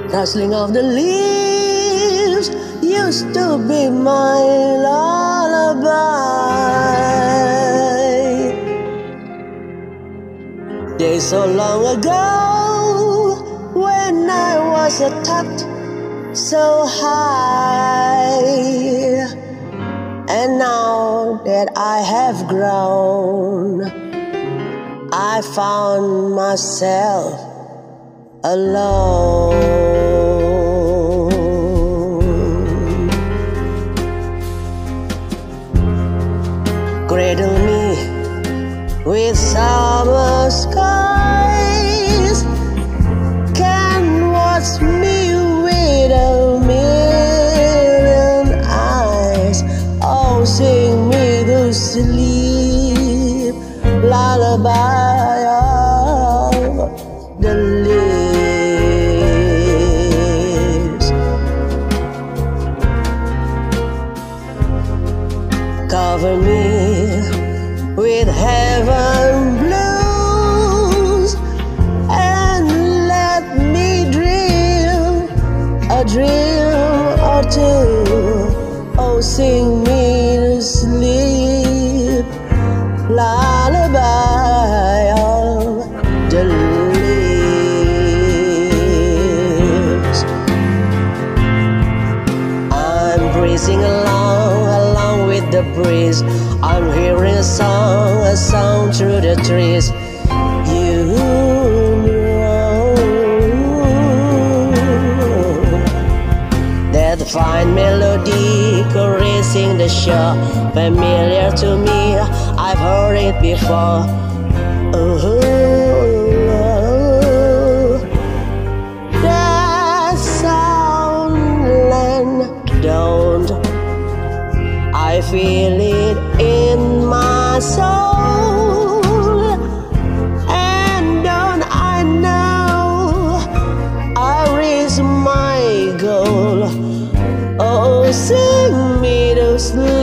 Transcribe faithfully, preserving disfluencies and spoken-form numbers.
rustling of the leaves used to be my lullaby. Days so long ago, when I was a tot so high, and now that I have grown, I found myself alone. Cradle me with summer skies, can watch me with a million eyes. Oh, sing me to sleep, lullaby of the leaves. Cover me with heaven blues and let me dream a dream or two. Oh, sing me to sleep, lullaby of the leaves. I'm breezing along, along with the breeze. I'm hearing a song, a song through the trees. You know that fine melody caressing the shore, familiar to me, I've heard it before. Oh, that sound, don't I feel it in my soul, and don't I know I reach my goal. Oh, sing me to sleep,